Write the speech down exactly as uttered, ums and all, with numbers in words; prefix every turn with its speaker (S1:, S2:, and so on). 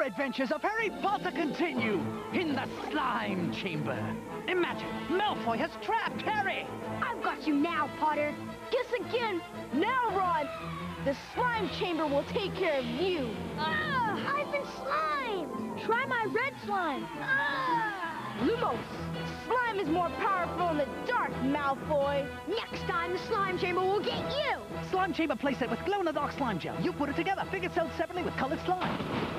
S1: adventures of Harry Potter continue in the slime chamber. Imagine, Malfoy has trapped Harry.
S2: I've got you now, Potter. Guess again. Now, Ron. The slime chamber will take care of you. Ah, I've been slimed. Try my red slime. Ah. Lumos. Slime is more powerful in the dark, Malfoy. Next time, the slime chamber will get you.
S1: Slime chamber playset with glow-in-the-dark slime gel. You put it together. Figures sold separately with colored slime.